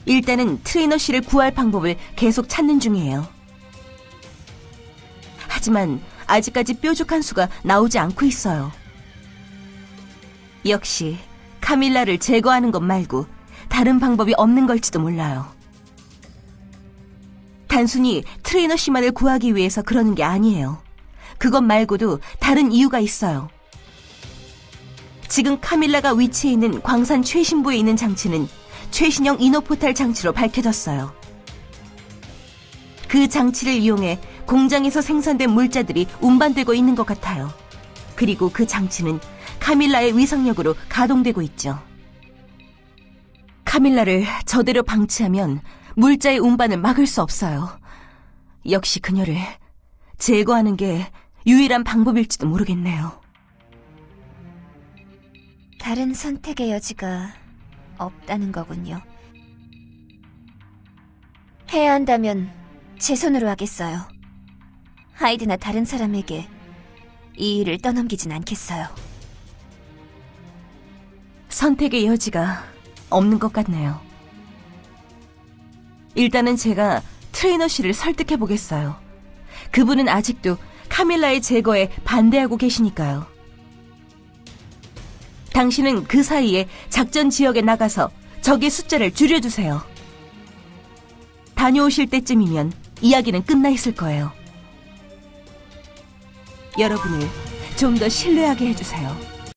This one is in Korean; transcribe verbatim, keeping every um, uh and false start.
일단은 트레이너 씨를 구할 방법을 계속 찾는 중이에요. 하지만 아직까지 뾰족한 수가 나오지 않고 있어요. 역시 카밀라를 제거하는 것 말고 다른 방법이 없는 걸지도 몰라요. 단순히 트레이너 씨만을 구하기 위해서 그러는 게 아니에요. 그것 말고도 다른 이유가 있어요. 지금 카밀라가 위치해 있는 광산 최신부에 있는 장치는 최신형 이너포탈 장치로 밝혀졌어요. 그 장치를 이용해 공장에서 생산된 물자들이 운반되고 있는 것 같아요. 그리고 그 장치는 카밀라의 위상력으로 가동되고 있죠. 카밀라를 저대로 방치하면 물자의 운반을 막을 수 없어요. 역시 그녀를 제거하는 게 유일한 방법일지도 모르겠네요. 다른 선택의 여지가 없다는 거군요. 해야 한다면 제 손으로 하겠어요. 하이드나 다른 사람에게 이 일을 떠넘기진 않겠어요. 선택의 여지가 없는 것 같네요. 일단은 제가 트레이너 씨를 설득해 보겠어요. 그분은 아직도 카밀라의 제거에 반대하고 계시니까요. 당신은 그 사이에 작전 지역에 나가서 적의 숫자를 줄여주세요. 다녀오실 때쯤이면 이야기는 끝나 있을 거예요. 여러분을 좀 더 신뢰하게 해주세요.